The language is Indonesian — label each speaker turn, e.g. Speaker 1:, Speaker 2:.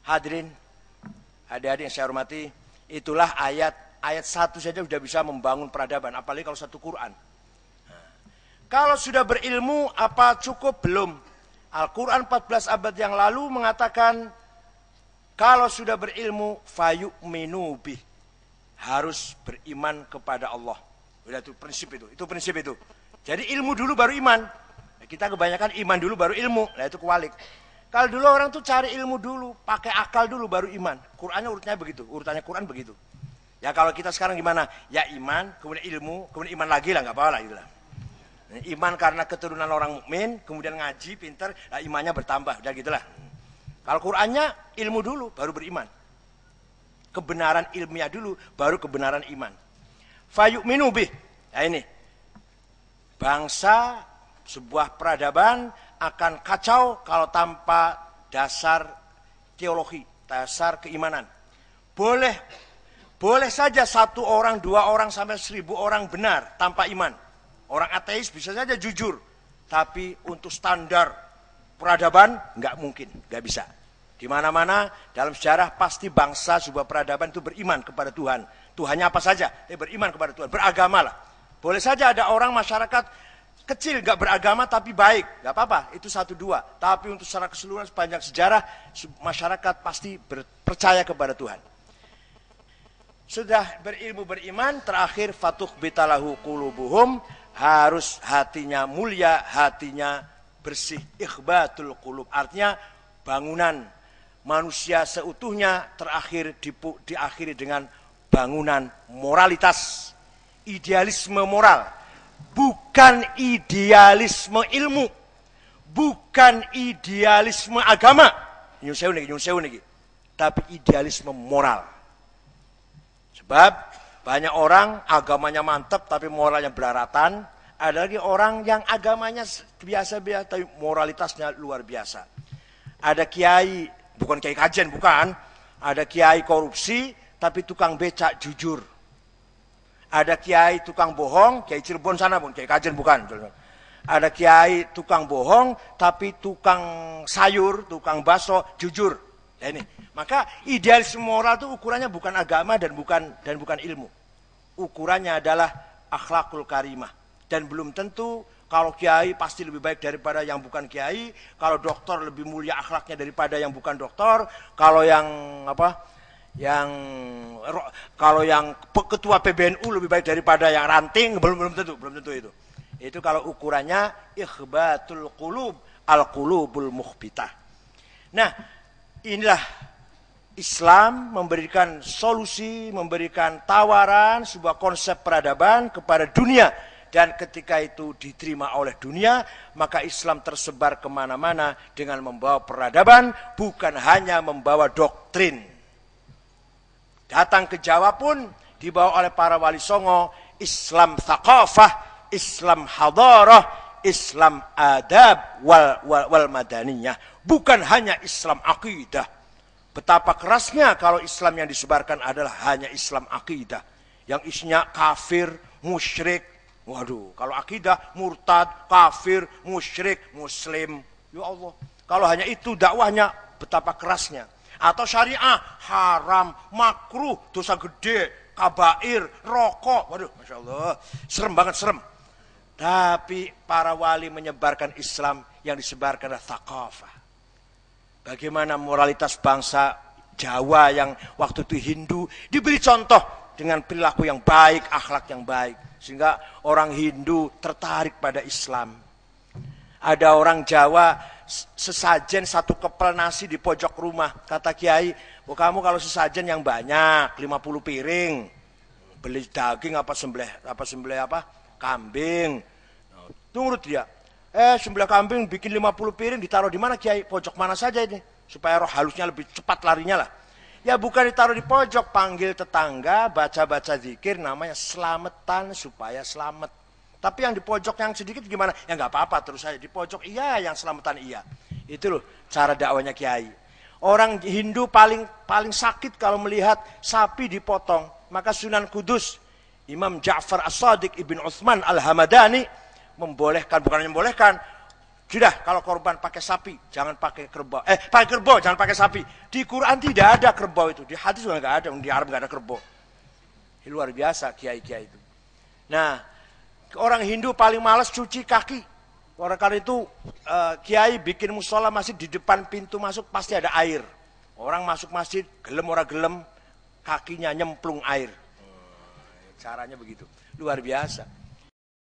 Speaker 1: Hadirin, adik-adik yang saya hormati, itulah ayat 1 saja sudah bisa membangun peradaban, apalagi kalau satu Quran. Kalau sudah berilmu, apa cukup? Belum. Al-Quran 14 abad yang lalu mengatakan, kalau sudah berilmu, fayu'minu bih. Harus beriman kepada Allah. Udah itu prinsip itu. Itu prinsip itu. Jadi ilmu dulu baru iman. Kita kebanyakan iman dulu baru ilmu. Nah itu kewalik. Kalau dulu orang tuh cari ilmu dulu, pakai akal dulu baru iman. Qurannya urutnya begitu. Urutannya Quran begitu. Ya kalau kita sekarang gimana? Ya iman, kemudian ilmu, kemudian iman lagi lah, nggak apa-apa lah gitu lah. Iman karena keturunan orang mukmin, kemudian ngaji, pintar, nah imannya bertambah, udah gitulah. Kalau Qurannya ilmu dulu, baru beriman. Kebenaran ilmiah dulu, baru kebenaran iman. Fayu'minu bih. Nah ini, bangsa, sebuah peradaban akan kacau kalau tanpa dasar teologi, dasar keimanan. Boleh saja 1 orang, 2 orang, sampai 1000 orang benar tanpa iman. Orang ateis bisa saja jujur, tapi untuk standar peradaban nggak mungkin, nggak bisa. Di mana-mana dalam sejarah pasti bangsa sebuah peradaban itu beriman kepada Tuhan. Tuhannya apa saja, beriman kepada Tuhan, beragama lah. Boleh saja ada orang masyarakat kecil nggak beragama tapi baik, nggak apa-apa, itu 1, 2. Tapi untuk secara keseluruhan sepanjang sejarah masyarakat pasti percaya kepada Tuhan. Sudah berilmu beriman, terakhir fatuh bitalahu qulubuhum, harus hatinya mulia, hatinya bersih, ikhbatul qulub. Artinya bangunan manusia seutuhnya terakhir diakhiri dengan bangunan moralitas, idealisme moral, bukan idealisme ilmu, bukan idealisme agama, nyun sewu niki, tapi idealisme moral. Sebab banyak orang agamanya mantap tapi moralnya belaratan. Ada lagi orang yang agamanya biasa-biasa tapi moralitasnya luar biasa. Ada kiai, bukan kiai kajian, bukan. Ada kiai korupsi tapi tukang becak jujur. Ada kiai tukang bohong, kiai Cirebon sana pun, kiai kajian bukan. Ada kiai tukang bohong tapi tukang sayur, tukang bakso jujur. Ya ini. Maka idealisme moral itu ukurannya bukan agama dan bukan ilmu. Ukurannya adalah akhlakul karimah. Dan belum tentu kalau kiai pasti lebih baik daripada yang bukan kiai, kalau dokter lebih mulia akhlaknya daripada yang bukan dokter, kalau yang ketua PBNU lebih baik daripada yang ranting, belum tentu itu. Itu kalau ukurannya ikhbatul qulub, al-qulubul mukhbitah. Nah, inilah Islam memberikan solusi, memberikan tawaran, sebuah konsep peradaban kepada dunia. Dan ketika itu diterima oleh dunia, maka Islam tersebar kemana-mana dengan membawa peradaban, bukan hanya membawa doktrin. Datang ke Jawa pun dibawa oleh para wali songo, Islam thaqafah, Islam hadarah, Islam adab wal madaniyah. Bukan hanya Islam akidah. Betapa kerasnya kalau Islam yang disebarkan adalah hanya Islam akidah. Yang isinya kafir, musyrik. Waduh, kalau akidah, murtad, kafir, musyrik, muslim. Ya Allah, kalau hanya itu dakwahnya betapa kerasnya. Atau syariah, haram, makruh, dosa gede, kabair, rokok. Waduh, Masya Allah, serem banget, serem. Tapi para wali menyebarkan Islam, yang disebarkan adalah thaqafah. Bagaimana moralitas bangsa Jawa yang waktu itu Hindu diberi contoh dengan perilaku yang baik, akhlak yang baik. Sehingga orang Hindu tertarik pada Islam. Ada orang Jawa sesajen 1 kepel nasi di pojok rumah. Kata kiai, kamu kalau sesajen yang banyak, 50 piring. Beli daging sembelih kambing. Tunggu dia. Sembelih kambing bikin 50 piring ditaruh di mana kiai? Pojok mana saja ini? Supaya roh halusnya lebih cepat larinya lah. Ya bukan ditaruh di pojok, panggil tetangga, baca-baca zikir, namanya selamatan supaya selamat. Tapi yang di pojok yang sedikit gimana? Ya nggak apa-apa terus saja. Di pojok iya, yang selamatan iya. Itu loh cara dakwanya kiai. Orang Hindu paling sakit kalau melihat sapi dipotong. Maka Sunan Kudus, Imam Ja'far As-Sadiq Ibn Uthman Al-Hamadani, membolehkan, bukan membolehkan, Sudah, kalau korban pakai sapi, jangan pakai kerbau. Pakai kerbau, jangan pakai sapi. Di Quran tidak ada kerbau itu. Di hadis juga nggak ada. Di Arab nggak ada kerbau. Luar biasa kiai-kiai itu. Nah, orang Hindu paling malas cuci kaki. Karena itu kiai bikin musola masjid di depan pintu masuk pasti ada air. Orang masuk masjid, gelem orang gelem, kakinya nyemplung air. Caranya begitu. Luar biasa.